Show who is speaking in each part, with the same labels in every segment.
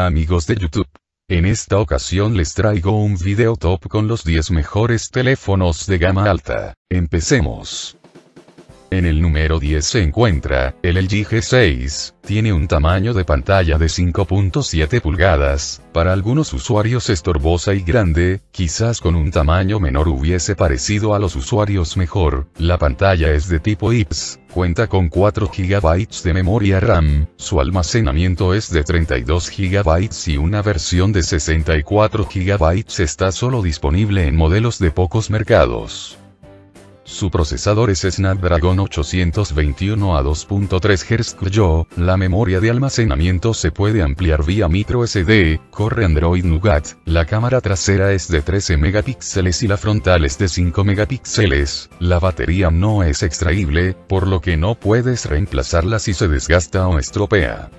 Speaker 1: amigos de YouTube. En esta ocasión les traigo un video top con los 10 mejores teléfonos de gama alta. Empecemos. En el número 10 se encuentra, el LG G6, tiene un tamaño de pantalla de 5.7 pulgadas, para algunos usuarios estorbosa y grande, quizás con un tamaño menor hubiese parecido a los usuarios mejor. La pantalla es de tipo IPS, cuenta con 4 GB de memoria RAM, su almacenamiento es de 32 GB y una versión de 64 GB está solo disponible en modelos de pocos mercados. Su procesador es Snapdragon 821 a 2.3 GHz. La memoria de almacenamiento se puede ampliar vía microSD, corre Android Nougat, la cámara trasera es de 13 megapíxeles y la frontal es de 5 megapíxeles, la batería no es extraíble, por lo que no puedes reemplazarla si se desgasta o estropea.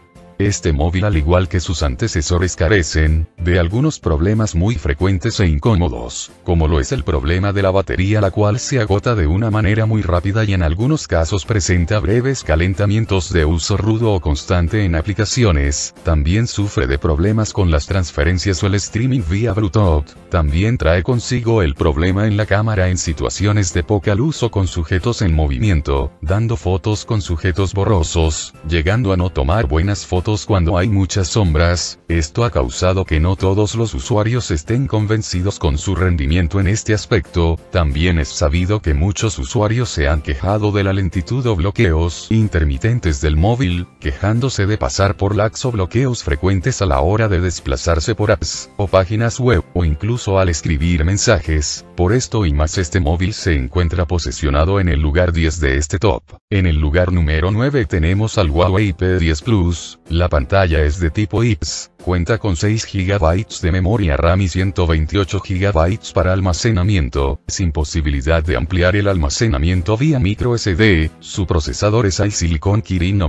Speaker 1: Este móvil, al igual que sus antecesores, carecen de algunos problemas muy frecuentes e incómodos, como lo es el problema de la batería, la cual se agota de una manera muy rápida y en algunos casos presenta breves calentamientos de uso rudo o constante en aplicaciones. También sufre de problemas con las transferencias o el streaming vía Bluetooth. También trae consigo el problema en la cámara en situaciones de poca luz o con sujetos en movimiento, dando fotos con sujetos borrosos, llegando a no tomar buenas fotos cuando hay muchas sombras. Esto ha causado que no todos los usuarios estén convencidos con su rendimiento en este aspecto. También es sabido que muchos usuarios se han quejado de la lentitud o bloqueos intermitentes del móvil, quejándose de pasar por lags o bloqueos frecuentes a la hora de desplazarse por apps o páginas web, o incluso al escribir mensajes. Por esto y más, este móvil se encuentra posicionado en el lugar 10 de este top. En el lugar número 9 tenemos al Huawei P10 Plus. La pantalla es de tipo IPS, cuenta con 6 GB de memoria RAM y 128 GB para almacenamiento, sin posibilidad de ampliar el almacenamiento vía microSD. Su procesador es iSilicon Kirin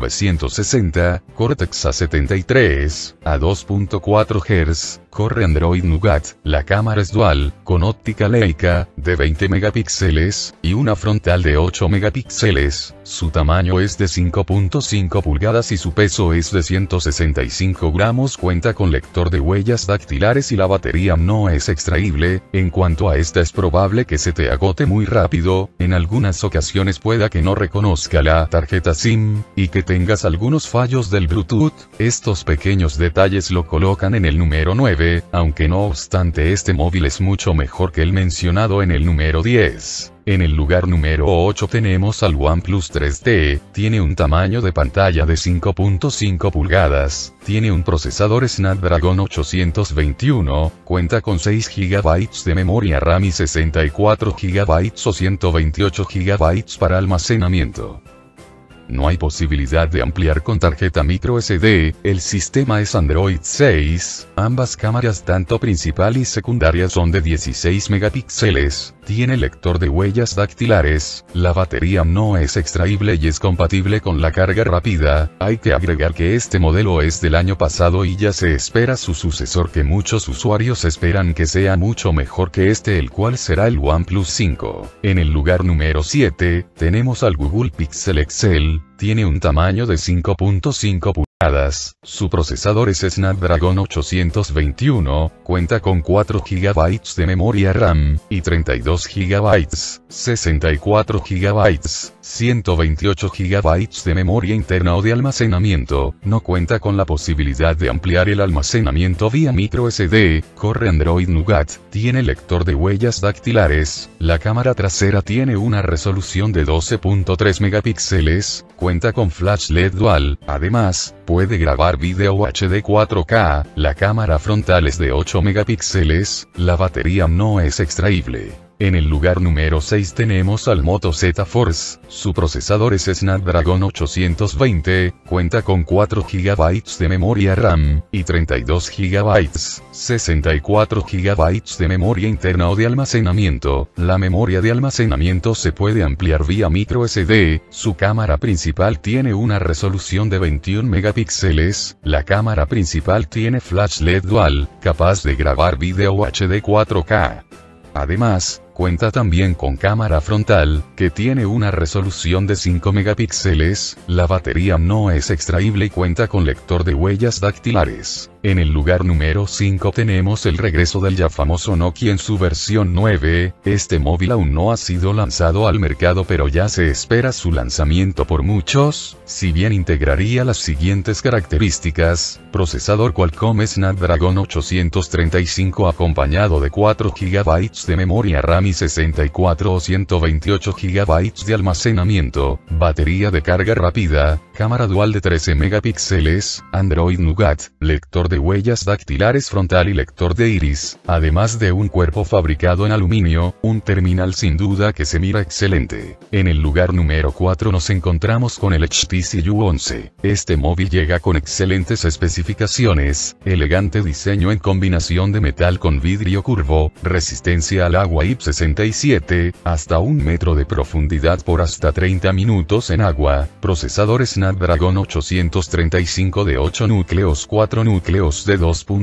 Speaker 1: 960, Cortex A73, a 2.4 GHz, corre Android Nougat, la cámara es dual, con óptica Leica, de 20 megapíxeles, y una frontal de 8 megapíxeles, su tamaño es de 5.5 pulgadas y su peso es de 165 gramos, cuenta con lector de huellas dactilares y la batería no es extraíble. En cuanto a esta, es probable que se te agote muy rápido, en algunas ocasiones pueda que no reconozca la tarjeta SIM, y que tengas algunos fallos del Bluetooth. Estos pequeños detalles lo colocan en el número 9, aunque no obstante este móvil es mucho mejor que el mencionado en el número 10. En el lugar número 8 tenemos al OnePlus 3T, tiene un tamaño de pantalla de 5.5 pulgadas, tiene un procesador Snapdragon 821, cuenta con 6 GB de memoria RAM y 64 GB o 128 GB para almacenamiento. No hay posibilidad de ampliar con tarjeta microSD, el sistema es Android 6, ambas cámaras tanto principal y secundaria son de 16 megapíxeles, tiene lector de huellas dactilares, la batería no es extraíble y es compatible con la carga rápida. Hay que agregar que este modelo es del año pasado y ya se espera su sucesor, que muchos usuarios esperan que sea mucho mejor que este, el cual será el OnePlus 5. En el lugar número 7, tenemos al Google Pixel XL, tiene un tamaño de 5.5 pulgadas, su procesador es Snapdragon 821, cuenta con 4 GB de memoria RAM, y 32 GB, 64 GB, 128 GB de memoria interna o de almacenamiento. No cuenta con la posibilidad de ampliar el almacenamiento vía microSD, corre Android Nougat, tiene lector de huellas dactilares, la cámara trasera tiene una resolución de 12.3 megapíxeles, cuenta con flash LED dual, además, puede grabar video HD 4K, la cámara frontal es de 8 megapíxeles, la batería no es extraíble. En el lugar número 6 tenemos al Moto Z Force, su procesador es Snapdragon 820, cuenta con 4 GB de memoria RAM, y 32 GB, 64 GB de memoria interna o de almacenamiento. La memoria de almacenamiento se puede ampliar vía microSD, su cámara principal tiene una resolución de 21 megapíxeles, la cámara principal tiene flash LED dual, capaz de grabar video HD 4K. Además, cuenta también con cámara frontal, que tiene una resolución de 5 megapíxeles, la batería no es extraíble y cuenta con lector de huellas dactilares. En el lugar número 5 tenemos el regreso del ya famoso Nokia en su versión 9, este móvil aún no ha sido lanzado al mercado pero ya se espera su lanzamiento por muchos, si bien integraría las siguientes características: procesador Qualcomm Snapdragon 835 acompañado de 4 GB de memoria RAM y 64 o 128 GB de almacenamiento, batería de carga rápida, cámara dual de 13 megapíxeles, Android Nougat, lector de huellas dactilares frontal y lector de iris, además de un cuerpo fabricado en aluminio, un terminal sin duda que se mira excelente. En el lugar número 4 nos encontramos con el HTC U11. Este móvil llega con excelentes especificaciones, elegante diseño en combinación de metal con vidrio curvo, resistencia al agua IP67, hasta 1 metro de profundidad por hasta 30 minutos en agua, procesador Snapdragon 835 de 8 núcleos, 4 núcleos de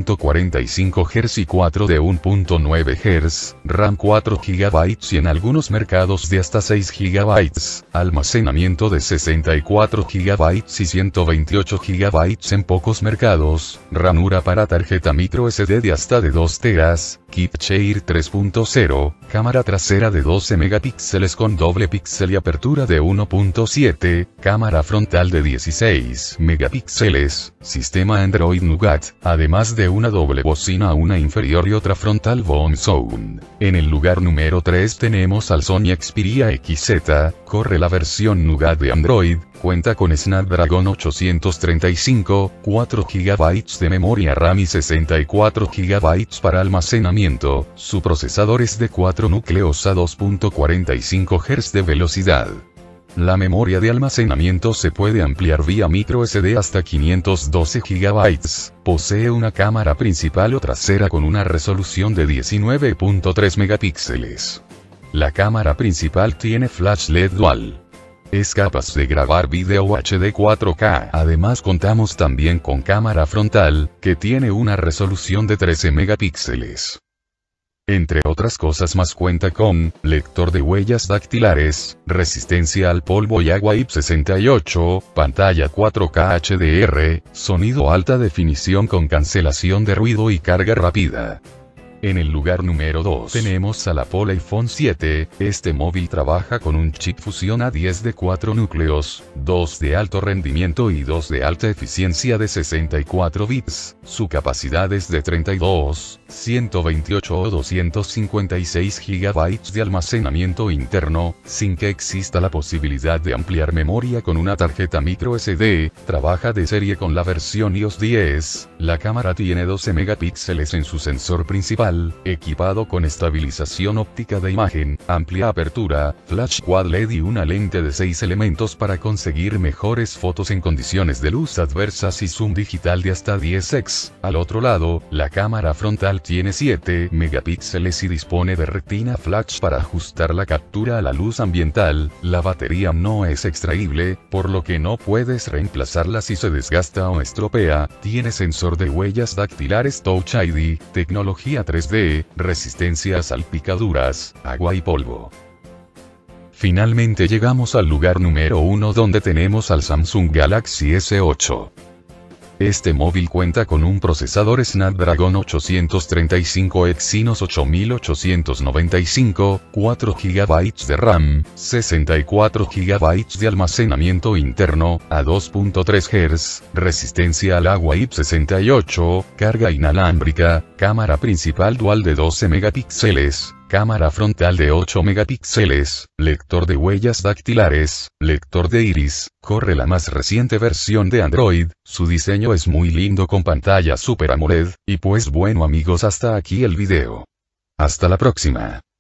Speaker 1: 2.45 Hz y 4 de 1.9 Hz, RAM 4 GB y en algunos mercados de hasta 6 GB, almacenamiento de 64 GB y 128 GB en pocos mercados, ranura para tarjeta micro SD de hasta de 2 TB, kit Share 3.0, cámara trasera de 12 megapíxeles con doble píxel y apertura de 1.7, cámara frontal de 16 megapíxeles, sistema Android Nougat, además de una doble bocina, una inferior y otra frontal Bone Sound. En el lugar número 3 tenemos al Sony Xperia XZ, corre la versión Nougat de Android, cuenta con Snapdragon 835, 4 GB de memoria RAM y 64 GB para almacenamiento, su procesador es de 4 núcleos a 2.45 Hz de velocidad. La memoria de almacenamiento se puede ampliar vía microSD hasta 512 GB, posee una cámara principal o trasera con una resolución de 19.3 megapíxeles. La cámara principal tiene flash LED dual. Es capaz de grabar video HD 4K. Además contamos también con cámara frontal, que tiene una resolución de 13 megapíxeles. Entre otras cosas más cuenta con lector de huellas dactilares, resistencia al polvo y agua IP68, pantalla 4K HDR, sonido alta definición con cancelación de ruido y carga rápida. En el lugar número 2 tenemos al Apple iPhone 7, este móvil trabaja con un chip Fusion A10 de 4 núcleos, 2 de alto rendimiento y 2 de alta eficiencia de 64 bits, su capacidad es de 32, 128 o 256 GB de almacenamiento interno, sin que exista la posibilidad de ampliar memoria con una tarjeta microSD, trabaja de serie con la versión iOS 10, la cámara tiene 12 megapíxeles en su sensor principal, equipado con estabilización óptica de imagen, amplia apertura, flash quad LED y una lente de 6 elementos para conseguir mejores fotos en condiciones de luz adversas y zoom digital de hasta 10x. Al otro lado, la cámara frontal tiene 7 megapíxeles y dispone de retina flash para ajustar la captura a la luz ambiental. La batería no es extraíble, por lo que no puedes reemplazarla si se desgasta o estropea. Tiene sensor de huellas dactilares Touch ID, tecnología 3D, resistencia a salpicaduras, agua y polvo. Finalmente llegamos al lugar número 1 donde tenemos al Samsung Galaxy S8. Este móvil cuenta con un procesador Snapdragon 835 Exynos 8895, 4 GB de RAM, 64 GB de almacenamiento interno, a 2.3 Hz, resistencia al agua IP68, carga inalámbrica, cámara principal dual de 12 megapíxeles, cámara frontal de 8 megapíxeles, lector de huellas dactilares, lector de iris, corre la más reciente versión de Android, su diseño es muy lindo con pantalla Super AMOLED, y pues bueno amigos, hasta aquí el video. Hasta la próxima.